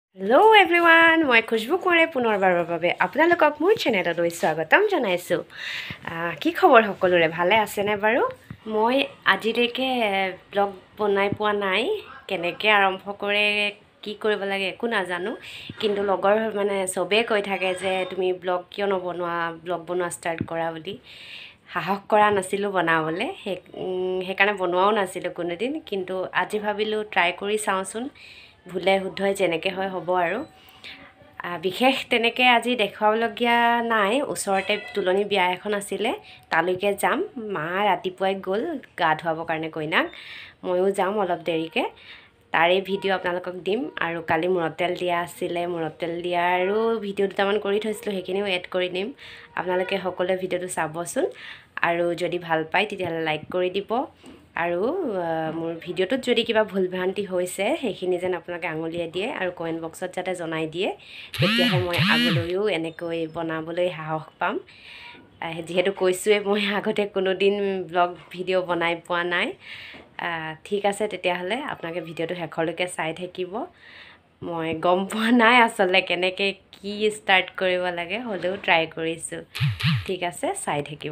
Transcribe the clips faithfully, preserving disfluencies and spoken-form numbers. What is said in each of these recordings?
Hello everyone, মই খুশবু কোঁৱৰে পুনৰবাৰৰ বাবে আপোনালোকক মোৰ চেনেললৈ স্বাগতম জনাইছোঁ। কি খবৰ সকলোৰে, ভালে আছেনে বাৰু? মই আজিলৈকে ব্লগ বনাই পোৱা নাই, কেনেকৈ আৰম্ভ কৰে কি কৰিব লাগে একো নাজানো, কিন্তু লগৰ মানে চবেই কৈ থাকে যে তুমি ব্লগ কিয় নবনোৱা, ব্লগ বনোৱা ষ্টাৰ্ট কৰা বুলি। সাহস কৰা নাছিলোঁ বনাবলৈ, সেই সেইকাৰণে বনোৱাও নাছিলোঁ কোনোদিন, কিন্তু আজি ভাবিলোঁ ট্ৰাই কৰি চাওঁচোন, ভুলে শুদ্ধই যেনেকৈ হয় হ'ব আৰু। বিশেষ তেনেকৈ আজি দেখুৱাবলগীয়া নাই, ওচৰতে তুলনি বিয়া এখন আছিলে, তালৈকে যাম। মা ৰাতিপুৱাই গ'ল গা ধুৱাবৰ কাৰণে কইনাক, ময়ো যাম অলপ দেৰিকৈ। তাৰে ভিডিঅ' আপোনালোকক দিম। আৰু কালি মূৰত তেল দিয়া আছিলে, মূৰত তেল দিয়াৰো ভিডিঅ' দুটামান কৰি থৈছিলোঁ, সেইখিনিও এড কৰি দিম। আপোনালোকে সকলোৱে ভিডিঅ'টো চাবচোন, আৰু যদি ভাল পায় তেতিয়াহ'লে লাইক কৰি দিব। আৰু মোৰ ভিডিঅ'টোত যদি কিবা ভুল ভ্ৰান্তি হৈছে সেইখিনি যেন আপোনালোকে আঙুলিয়াই দিয়ে আৰু কমেণ্ট বক্সত যাতে জনাই দিয়ে, তেতিয়াহে মই আগলৈও এনেকৈ বনাবলৈ সাহস পাম। যিহেতু কৈছোঁৱেই মই আগতে কোনোদিন ব্লগ ভিডিঅ' বনাই পোৱা নাই। ঠিক আছে তেতিয়াহ'লে আপোনালোকে ভিডিঅ'টো শেষলৈকে চাই থাকিব। মই গম পোৱা নাই আচলতে কেনেকৈ কি ষ্টাৰ্ট কৰিব লাগে, হ'লেও ট্ৰাই কৰিছোঁ। ঠিক আছে, চাই থাকিব।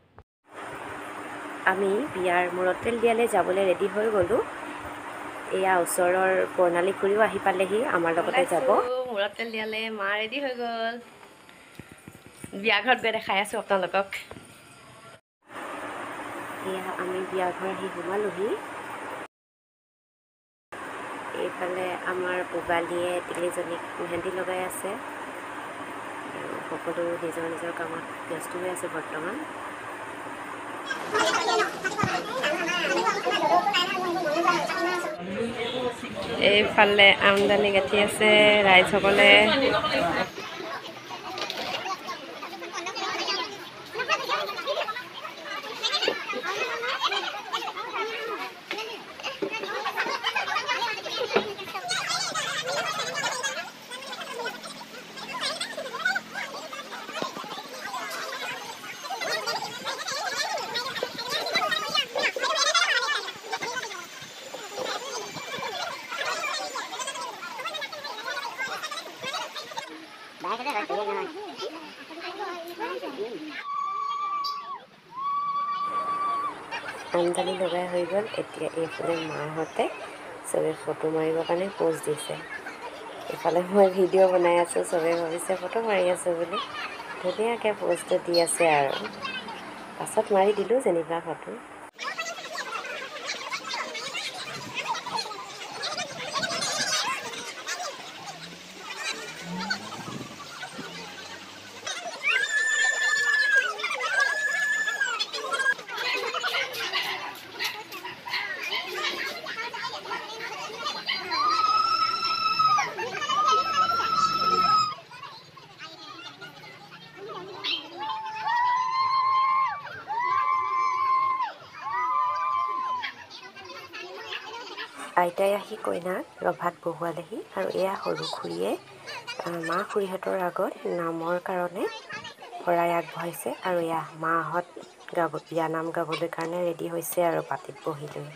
আমি বিয়াৰ মূৰত তেল দিয়ালৈ যাবলৈ ৰেডি হৈ গ'লোঁ। এয়া ওচৰৰ বৰ্ণালী খুৰীও আহি পালেহি, আমাৰ লগতে যাব। মূৰত তেল দিয়ালৈ মা ৰেডি হৈ গ'ল। বিয়া ঘৰত গৈ দেখাই আছোঁ আপোনালোকক। এয়া আমি বিয়া ঘৰ আহি সোমালোহি। এইফালে আমাৰ পূবালীয়ে তিলিজনীক মেহেন্দি লগাই আছে, আৰু সকলো নিজৰ নিজৰ কামত ব্যস্ত হৈ আছে বৰ্তমান। এইফালে আমদানি গাঁঠি আছে ৰাইজসকলে। আমদানি লগাই হৈ গ'ল। এতিয়া এইফালে মাহঁতে চবে ফটো মাৰিবৰ কাৰণে প'জ দিছে। এইফালে মই ভিডিঅ' বনাই আছোঁ, চবেই ভাবিছে ফটো মাৰি আছোঁ বুলি। ধুনীয়াকৈ প'জটো দি আছে আৰু পাছত মাৰি দিলোঁ যেনিবা ফটো। আইতাই আহি কইনাক ৰভাত বহুৱালেহি, আৰু এয়া সৰু খুৰীয়ে মা খুৰীহঁতৰ আগত নামৰ কাৰণে শৰাই আগবঢ়াইছে। আৰু এয়া মাহঁত গাব বিয়া নাম গাবলৈ কাৰণে ৰেডি হৈছে আৰু পাতিত বহি লৈ।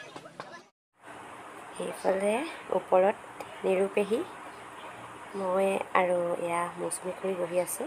সেইফালে ওপৰত নিৰুপেহী, মই আৰু এয়া মৌচুমী খুৰী বহি আছোঁ।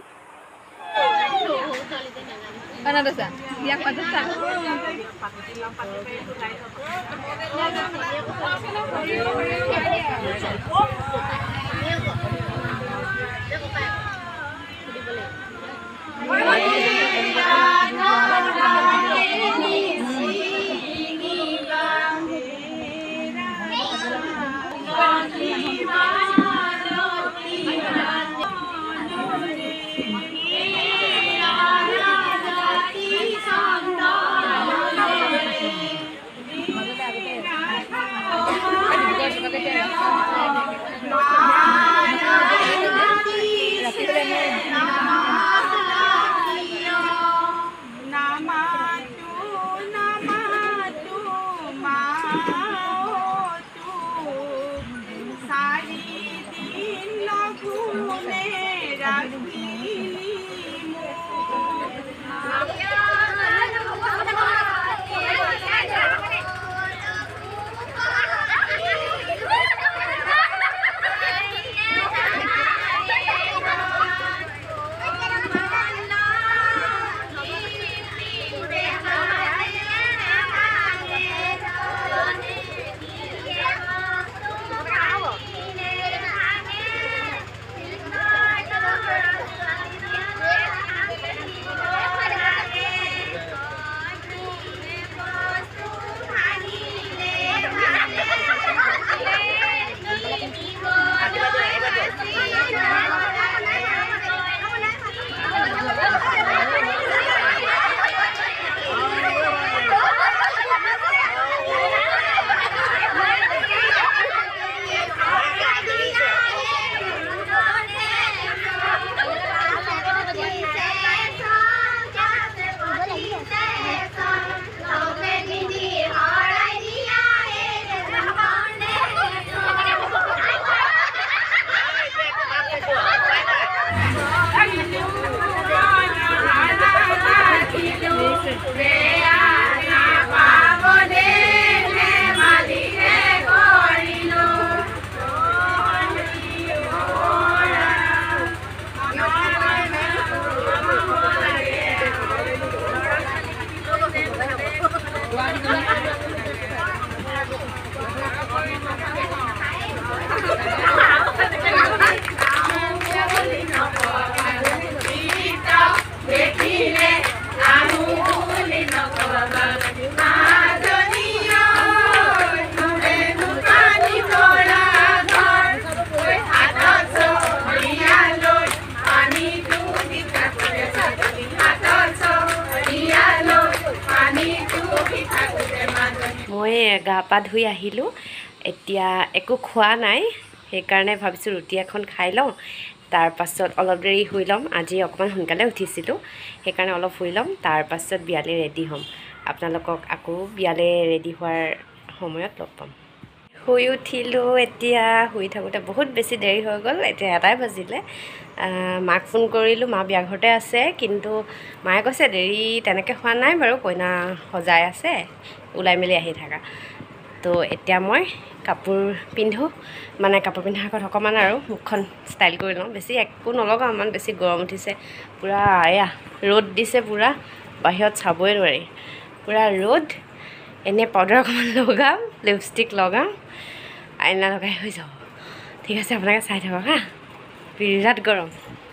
মই গা পা ধুই আহিলোঁ এতিয়া একো খোৱা নাই সেইকাৰণে ভাবিছোঁ ৰুটি এখন খাই লওঁ তাৰ পাছত অলপ দেৰি শুই ল'ম আজি অকমান সোনকালে উঠিছিলোঁ সেইকাৰণে অলপ শুই ল'ম তাৰ পাছত বিয়ালে ৰেডি হ'ম আপোনালোকক আকৌ বিয়ালে ৰেডি হোৱাৰ সময়ত লগ পাম শুই উঠিলোঁ এতিয়া শুই থাকোঁতে বহুত বেছি দেৰি হৈ গ'ল এতিয়া এটাই বাজিলে মাক ফোন কৰিলোঁ মা বিয়া ঘৰতে আছে কিন্তু মায়ে কৈছে দেৰি তেনেকৈ হোৱা নাই বাৰু কইনা সজাই আছে ওলাই মেলি আহি থাকা তো এতিয়া মই কাপোৰ পিন্ধোঁ মানে কাপোৰ পিন্ধাৰ আগত অকণমান আৰু মুখখন ষ্টাইল কৰি লওঁ বেছি একো নলগাওঁ ইমান বেছি গৰম উঠিছে পূৰা এয়া ৰ'দ দিছে পূৰা বাহিৰত চাবই নোৱাৰি পূৰা ৰ'দ এনে পাউডাৰ অকণমান লগাম লিপষ্টিক লগাম আইনা লগাই হৈ যাব ঠিক আছে আপোনালোকে চাই থাকক হা বিৰাট গৰম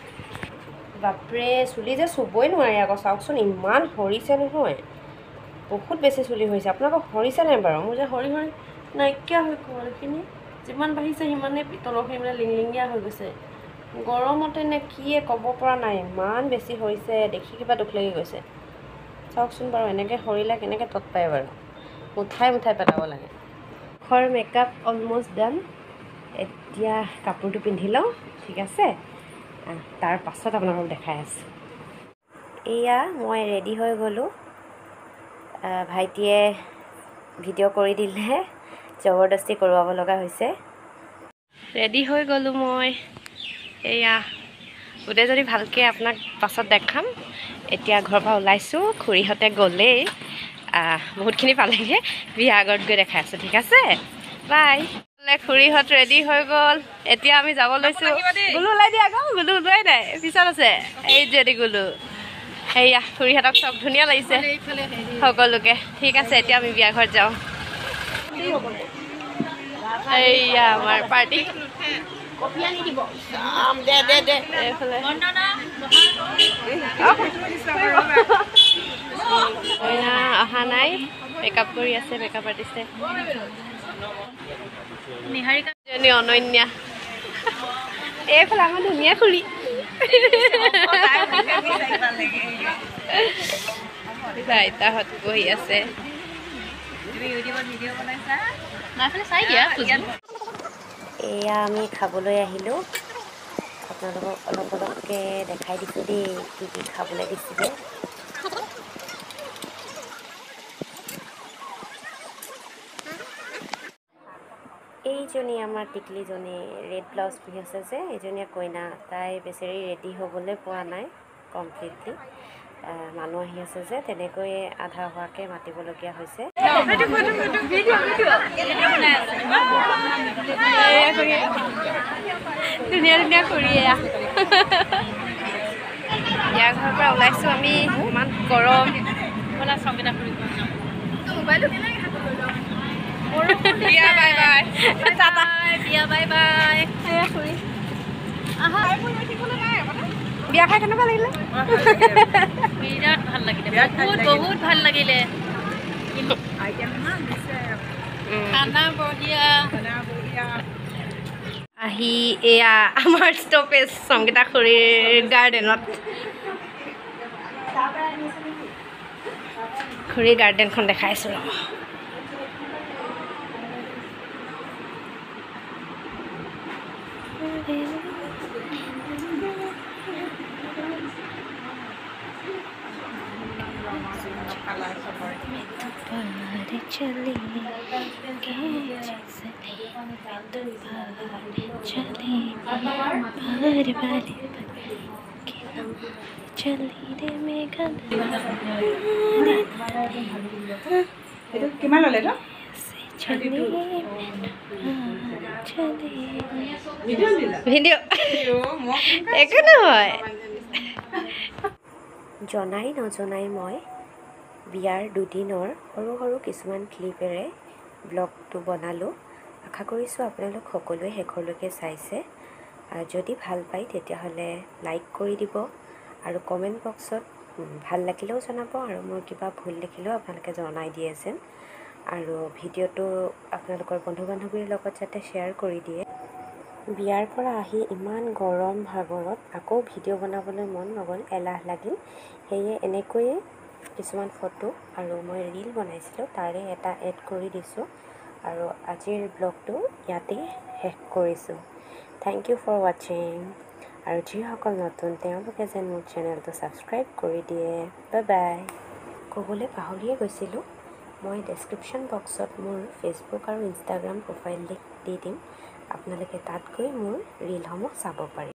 বাপৰে চুলি যে চুবই নোৱাৰি আকৌ চাওকচোন ইমান সৰিছে নহয় বহুত বেছি চুলি হৈছে আপোনালোকক সৰিছে নাই বাৰু মোৰ যে সৰি সৰি নাইকিয়া হৈ গ'ল এইখিনি যিমান বাঢ়িছে সিমানে তলৰখিনি মানে লিংলিঙীয়া হৈ গৈছে গৰমতে নে কিয়ে ক'ব পৰা নাই ইমান বেছি হৈছে দেখি কিবা দুখ লাগি গৈছে চাওকচোন বাৰু এনেকৈ সৰিলে কেনেকৈ তত পায় বাৰু মুঠাই মুঠাই পেলাব লাগে ঘৰ মেকআপ অলমষ্ট ডান এতিয়া কাপোৰটো পিন্ধি লওঁ ঠিক আছে তাৰ পাছত আপোনালোকক দেখাই আছোঁ এয়া মই ৰেডি হৈ গ'লোঁ ভাইটিয়ে ভিডিঅ' কৰি দিলে জবৰদস্তি কৰোৱাব লগা হৈছে ৰেডি হৈ গ'লোঁ মই এয়া গোটেই যদি ভালকৈ আপোনাক পাছত দেখাম এতিয়া ঘৰৰ পৰা ওলাইছোঁ খুৰীহঁতে গ'লেই বহুতখিনি পালেগৈ বিয়া আগত গৈ দেখাই আছোঁ ঠিক আছে বাই খুৰীহঁত ৰেডি হৈ গ'ল এতিয়া আমি যাব লৈছোঁ গুলু ওলাই দিয়া আকৌ গুলু ওলোৱাই নাই পিছত আছে এই যদি গুলু সেয়া খুৰীহঁতক চব ধুনীয়া লাগিছে সকলোকে ঠিক আছে এতিয়া আমি বিয়া ঘৰত যাওঁ এইয়া আমাৰ পাৰ্টি কইনা অহা নাই মেকআপ কৰি আছে মেকআপ আৰ্টিষ্টে নিহাৰিকাজনী অনন্যা এইফালে আমাৰ ধুনীয়া খুৰী আইতাহঁত বহি আছে এয়া আমি খাবলৈ আহিলোঁ আপোনালোকক অলপ অলপকৈ দেখাই দিছোঁ দেই কি কি খাবলৈ দিছিলে এইজনী আমাৰ টিকলিজনী ৰেড ব্লাউজ পিন্ধি আছে যে এইজনীয়ে কইনা তাই বেচেৰি ৰেডি হ'বলৈ পোৱা নাই কমপ্লিটলি মানুহ আহি আছে যে তেনেকৈয়ে আধা হোৱাকৈ মাতিবলগীয়া হৈছে ধুনীয়া ধুনীয়া কৰি এয়া ইয়াৰ ঘৰৰ পৰা ওলাইছোঁ আমি ইমান গৰম সংগীতা কৰি মোবাইলটো বিয়া বাই বাই টাটা বিয়া বাই বাই বিয়া খাই কেনেকুৱা লাগিলে বিৰাট ভাল লাগিলে বহুত বহুত ভাল লাগিলে খানা বঢ়িয়া আহি এয়া আমাৰ ষ্টপেজ সংগীতা খুৰীৰ গাৰ্ডেনত খুৰীৰ গাৰ্ডেনখন দেখাইছোঁ ৰ'ব चली चली চলি ৰে মেঘালয় এইটো কিমান ল'লে তো চলি ভিডিঅ' একো নহয় জনাই নজনাই মই বিয়াৰ দুদিনৰ সৰু সৰু কিছুমান ক্লিপেৰে ব্লগটো বনালোঁ আশা কৰিছোঁ আপোনালোক সকলোৱে শেষলৈকে চাইছে যদি ভাল পায় তেতিয়াহ'লে লাইক কৰি দিব আৰু কমেণ্ট বক্সত ভাল লাগিলেও জনাব আৰু মোৰ কিবা ভুল দেখিলেও আপোনালোকে জনাই দিয়ে যেন আৰু ভিডিঅ'টো আপোনালোকৰ বন্ধু বান্ধৱীৰ লগত যাতে শ্বেয়াৰ কৰি দিয়ে বিয়াৰ পৰা আহি ইমান গৰম ভাগৰত আকৌ ভিডিঅ' বনাবলৈ মন নগ'ল এলাহ লাগিল সেয়ে এনেকৈয়ে কিছুমান ফটো আৰু মই ৰীল বনাইছিলোঁ তাৰে এটা এড কৰি দিছোঁ আৰু আজিৰ ব্লগটো ইয়াতে শেষ কৰিছোঁ থেংক ইউ ফৰ ৱাচিং আৰু যিসকল নতুন তেওঁলোকে যেন মোৰ চেনেলটো ছাবস্ক্ৰাইব কৰি দিয়ে বাই বাই ক'বলৈ পাহৰিয়ে গৈছিলোঁ মই ডেছক্ৰিপশ্যন বক্সত মোৰ ফেচবুক আৰু ইনষ্টাগ্ৰাম প্ৰফাইল লিংক দি দিম আপোনালোকে তাত গৈ মোৰ ৰীলসমূহ চাব পাৰে